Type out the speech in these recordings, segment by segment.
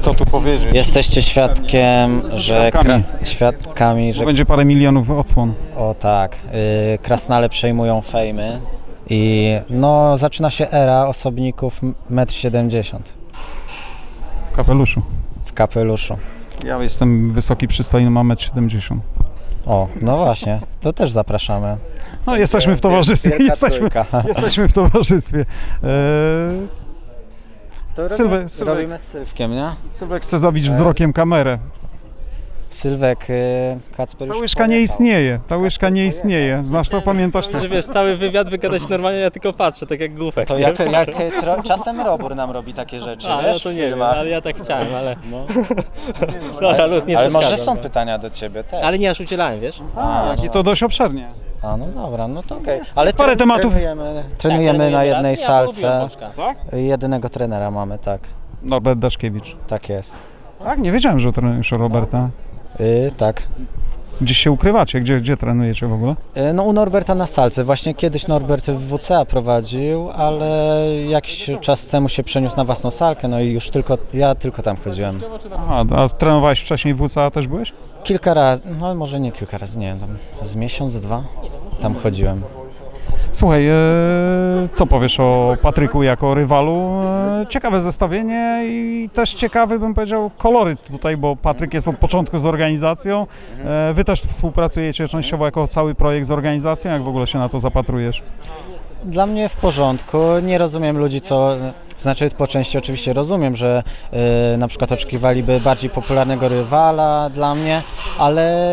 co tu powiedzieć. Jesteście świadkiem, że świadkami, że będzie parę milionów odsłon. o tak, krasnale przejmują fejmy i no zaczyna się era osobników 1,70 m. W kapeluszu. W kapeluszu. Ja jestem wysoki, przystojny, mam 1,70 m. O, no właśnie, to też zapraszamy. No jesteśmy w towarzystwie, jesteśmy w towarzystwie. Robimy z Sylwkiem, nie? Sylwek chce zabić wzrokiem kamerę. Sylwek, Kacper już Ta łyżka nie istnieje, ta łyżka nie istnieje. Znasz to, pamiętasz to? Że wiesz, cały wywiad wygadać normalnie, ja tylko patrzę, tak jak główek. To czasem Robur nam robi takie rzeczy, wiesz? No to nie wiem, ale ja tak chciałem, ale... Dobra, luz, nie ale może przeszkadzam, są no. pytania do ciebie też. Ale nie, aż udzielałem, wiesz? Tak, i to dość obszernie. A no dobra, no to okej. Ale parę tematów. Trenujemy na jednej raz, salce. Tak? Jedynego trenera mamy, tak. Norbert Daszkiewicz. Tak jest. Tak, nie wiedziałem, że trenujesz Roberta. Tak. Gdzieś się ukrywacie? Gdzie trenujecie w ogóle? No u Norberta na salce. Właśnie kiedyś Norbert w WCA prowadził, ale jakiś czas temu się przeniósł na własną salkę, no i już ja tylko tam chodziłem. A trenowałeś wcześniej w WCA, też byłeś? Kilka razy, no może nie kilka razy, nie wiem, tam z miesiąc, dwa tam chodziłem. Słuchaj, co powiesz o Patryku jako rywalu? Ciekawe zestawienie i też ciekawy, bym powiedział, koloryt tutaj, bo Patryk jest od początku z organizacją. Wy też współpracujecie częściowo jako cały projekt z organizacją. Jak w ogóle się na to zapatrujesz? Dla mnie w porządku. Nie rozumiem ludzi, znaczy po części oczywiście rozumiem, że na przykład oczekiwaliby bardziej popularnego rywala dla mnie, ale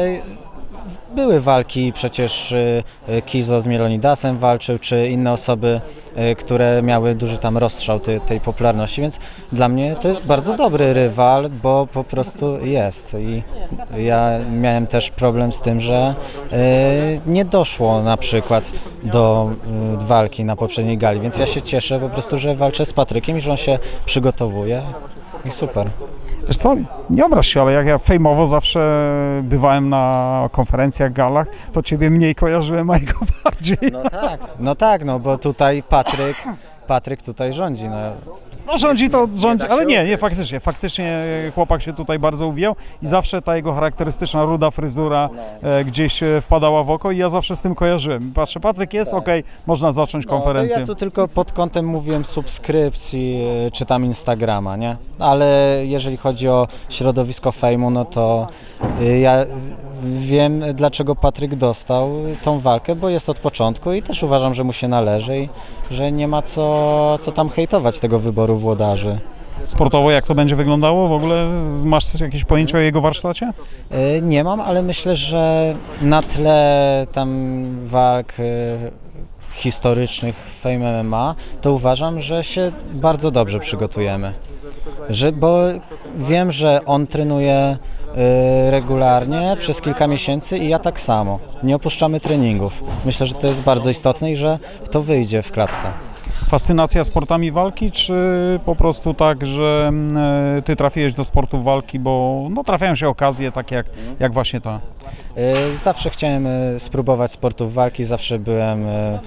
były walki, przecież Kizo z Mielonidasem walczył, czy inne osoby, które miały duży tam rozstrzał tej popularności, więc dla mnie to jest bardzo dobry rywal, bo po prostu jest. I ja miałem też problem z tym, że nie doszło na przykład do walki na poprzedniej gali, więc ja się cieszę po prostu, że walczę z Patrykiem i że on się przygotowuje i super. Wiesz co, nie obraź się, ale jak ja fejmowo zawsze bywałem na konferencjach, galach, to ciebie mniej kojarzyłem, a jego bardziej. No tak, bo tutaj Patryk tutaj rządzi. No rządzi to rządzi, ale nie, faktycznie chłopak się tutaj bardzo uwijał i zawsze ta jego charakterystyczna ruda fryzura gdzieś wpadała w oko i ja zawsze z tym kojarzyłem. Patrzę, Patryk jest, okej, można zacząć konferencję. Ja tu tylko pod kątem mówiłem subskrypcji czy tam Instagrama, nie? Ale jeżeli chodzi o środowisko fejmu, no to ja wiem, dlaczego Patryk dostał tą walkę, bo jest od początku i też uważam, że mu się należy i że nie ma co tam hejtować tego wyboru włodarzy. Sportowo jak to będzie wyglądało? W ogóle masz jakieś pojęcie o jego warsztacie? Nie mam, ale myślę, że na tle tam walk historycznych w Fame MMA, to uważam, że się bardzo dobrze przygotujemy. Bo wiem, że on trenuje regularnie przez kilka miesięcy i ja tak samo. Nie opuszczamy treningów. Myślę, że to jest bardzo istotne i że to wyjdzie w klatce. Fascynacja sportami walki, czy po prostu tak, że ty trafiłeś do sportu walki, bo no, trafiają się okazje takie jak właśnie ta? Zawsze chciałem spróbować sportów walki, zawsze byłem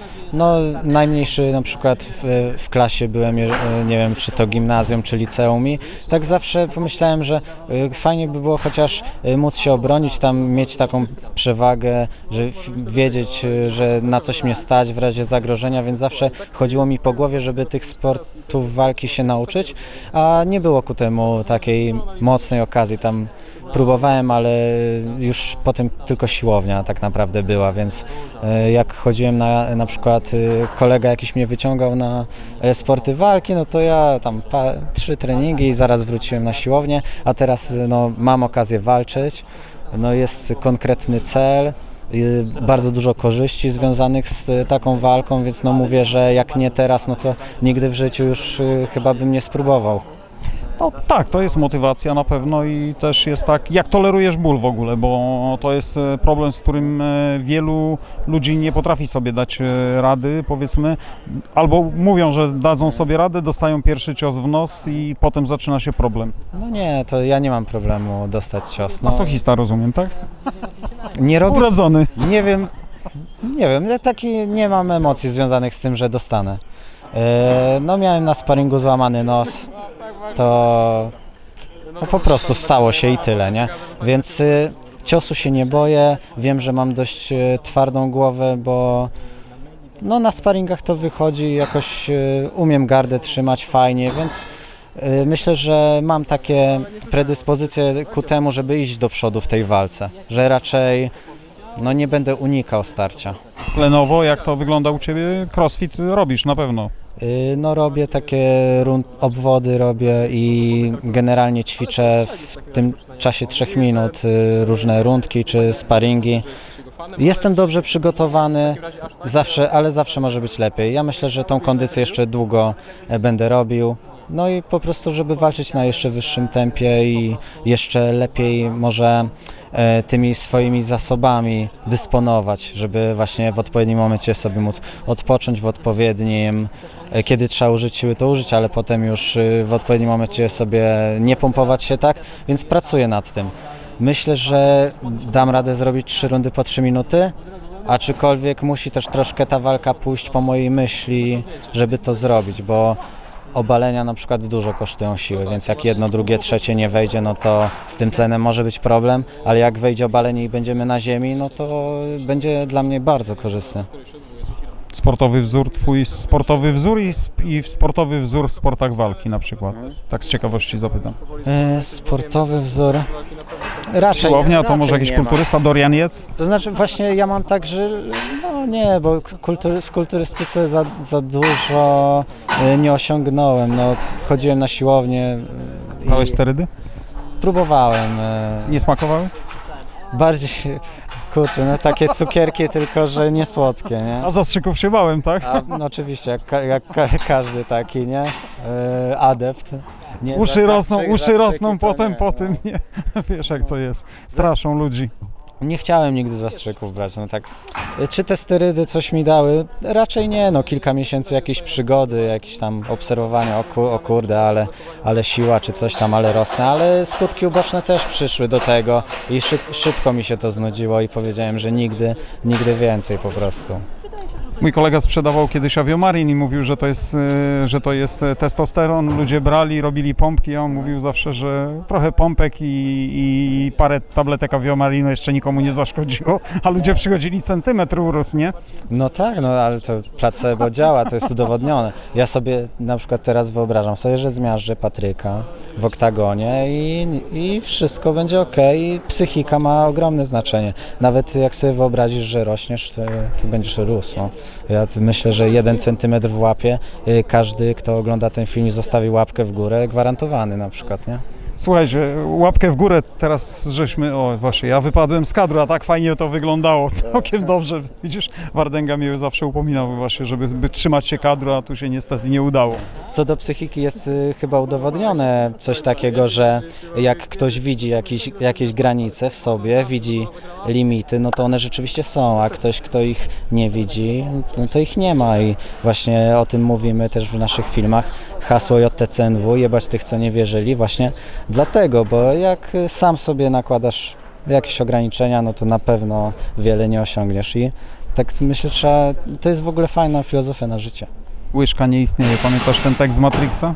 najmniejszy na przykład w klasie byłem, nie wiem czy to gimnazjum czy liceum i tak zawsze pomyślałem, że fajnie by było chociaż móc się obronić, tam mieć taką przewagę, że wiedzieć, że na coś mnie stać w razie zagrożenia, więc zawsze chodziło mi po głowie, żeby tych sportów walki się nauczyć, a nie było ku temu takiej mocnej okazji. Tam próbowałem, ale już potem tylko siłownia tak naprawdę była, więc jak chodziłem na przykład kolega jakiś mnie wyciągał na sporty walki, no to ja tam 3 treningi i zaraz wróciłem na siłownię, a teraz mam okazję walczyć, jest konkretny cel, bardzo dużo korzyści związanych z taką walką, więc mówię, że jak nie teraz, no to nigdy w życiu już chyba bym nie spróbował. No tak, to jest motywacja na pewno i też jest tak, jak tolerujesz ból w ogóle, bo to jest problem, z którym wielu ludzi nie potrafi sobie dać rady, powiedzmy, albo mówią, że dadzą sobie radę, dostają pierwszy cios w nos i potem zaczyna się problem. No nie, to ja nie mam problemu dostać cios. Masochista, rozumiem, tak? Nie robię. Urodzony. Nie wiem, nie mam emocji związanych z tym, że dostanę. Miałem na sparingu złamany nos, to no po prostu stało się i tyle, nie? Więc ciosu się nie boję, wiem, że mam dość twardą głowę, bo no na sparingach to wychodzi, jakoś umiem gardę trzymać fajnie, więc myślę, że mam takie predyspozycje ku temu, żeby iść do przodu w tej walce, że raczej no nie będę unikał starcia. Tlenowo, jak to wygląda u Ciebie? Crossfit robisz na pewno. No robię takie obwody robię i generalnie ćwiczę w tym czasie 3 minut różne rundki czy sparingi. Jestem dobrze przygotowany, ale zawsze może być lepiej. Ja myślę, że tą kondycję jeszcze długo będę robił. No i po prostu, żeby walczyć na jeszcze wyższym tempie i jeszcze lepiej może tymi swoimi zasobami dysponować, żeby właśnie w odpowiednim momencie sobie móc odpocząć w odpowiednim, kiedy trzeba użyć siły, to użyć, ale potem już w odpowiednim momencie sobie nie pompować się tak, więc pracuję nad tym. Myślę, że dam radę zrobić 3 rundy po 3 minuty, aczkolwiek musi też troszkę ta walka pójść po mojej myśli, żeby to zrobić, bo obalenia na przykład dużo kosztują siły, więc jak jedno, drugie, trzecie nie wejdzie, no to z tym tlenem może być problem, ale jak wejdzie obalenie i będziemy na ziemi, no to będzie dla mnie bardzo korzystne. Sportowy wzór, twój sportowy wzór i sportowy wzór w sportach walki na przykład. Tak z ciekawości zapytam. Sportowy wzór. Raczej. Siłownia to może jakiś kulturysta, Dorian Yates? To znaczy właśnie ja mam tak, że no nie, bo w kulturystyce za dużo nie osiągnąłem. No, chodziłem na siłownię. Brałeś sterydy? Próbowałem. Nie smakowały? Bardziej, kurczę, no takie cukierki, tylko że nie słodkie, nie? A zastrzyków się bałem, tak? No oczywiście, jak każdy taki, nie? Adept. Nie, uszy rosną potem po tym, nie? Wiesz jak to jest, straszą ludzi. Nie chciałem nigdy zastrzyków brać, no tak. Czy te sterydy coś mi dały? Raczej nie, no kilka miesięcy jakiejś przygody, jakieś tam obserwowania, o kurde, ale siła czy coś tam, ale rosnę, ale skutki uboczne też przyszły do tego i szybko mi się to znudziło i powiedziałem, że nigdy więcej po prostu. Mój kolega sprzedawał kiedyś Aviomarin i mówił, że to jest testosteron. Ludzie brali, robili pompki, a on mówił zawsze, że trochę pompek i parę tabletek Aviomarinu jeszcze nikomu nie zaszkodziło, a ludzie przychodzili, centymetr urósł, nie? No tak, no ale to placebo działa, to jest udowodnione. Ja sobie na przykład teraz wyobrażam sobie, że zmiażdżę Patryka w oktagonie i wszystko będzie ok. I psychika ma ogromne znaczenie. Nawet jak sobie wyobrazisz, że rośniesz, to będziesz rósł. No. Ja myślę, że 1 centymetr w łapie, każdy, kto ogląda ten film i zostawi łapkę w górę, gwarantowany na przykład, nie? Słuchajcie, łapkę w górę teraz o właśnie, ja wypadłem z kadru, a tak fajnie to wyglądało, całkiem dobrze. Widzisz, Wardęga mnie zawsze upominał właśnie, żeby trzymać się kadru, a tu się niestety nie udało. Co do psychiki jest chyba udowodnione coś takiego, że jak ktoś widzi jakieś granice w sobie, widzi limity, no to one rzeczywiście są, a ktoś, kto ich nie widzi, no to ich nie ma i właśnie o tym mówimy też w naszych filmach. Hasło JTCNW, jebać tych, co nie wierzyli, właśnie dlatego, bo jak sam sobie nakładasz jakieś ograniczenia, no to na pewno wiele nie osiągniesz i tak myślę, to jest w ogóle fajna filozofia na życie. Łyżka nie istnieje, pamiętasz ten tekst z Matrixa?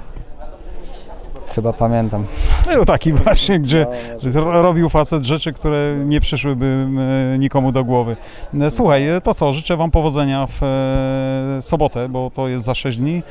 Chyba pamiętam. Był taki właśnie, gdzie robił facet rzeczy, które nie przyszłyby nikomu do głowy. Słuchaj, to co, życzę Wam powodzenia w sobotę, bo to jest za 6 dni.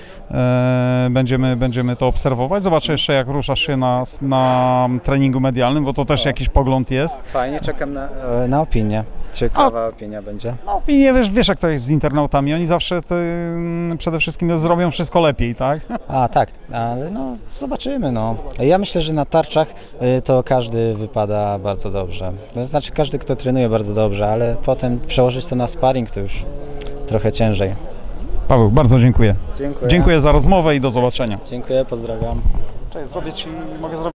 Będziemy to obserwować. Zobaczę jeszcze, jak ruszasz się na treningu medialnym, bo to też jakiś pogląd jest. Fajnie, czekam na opinię. Ciekawa opinia będzie. No, opinię, wiesz jak to jest z internautami. Oni zawsze przede wszystkim zrobią wszystko lepiej, tak? Tak, ale no zobaczymy. No. Ja myślę, że na tarczach to każdy wypada bardzo dobrze. To znaczy każdy, kto trenuje bardzo dobrze, ale potem przełożyć to na sparring to już trochę ciężej. Paweł, bardzo dziękuję. Dziękuję. Dziękuję za rozmowę i do zobaczenia. Dziękuję, pozdrawiam. Cześć, mogę zrobić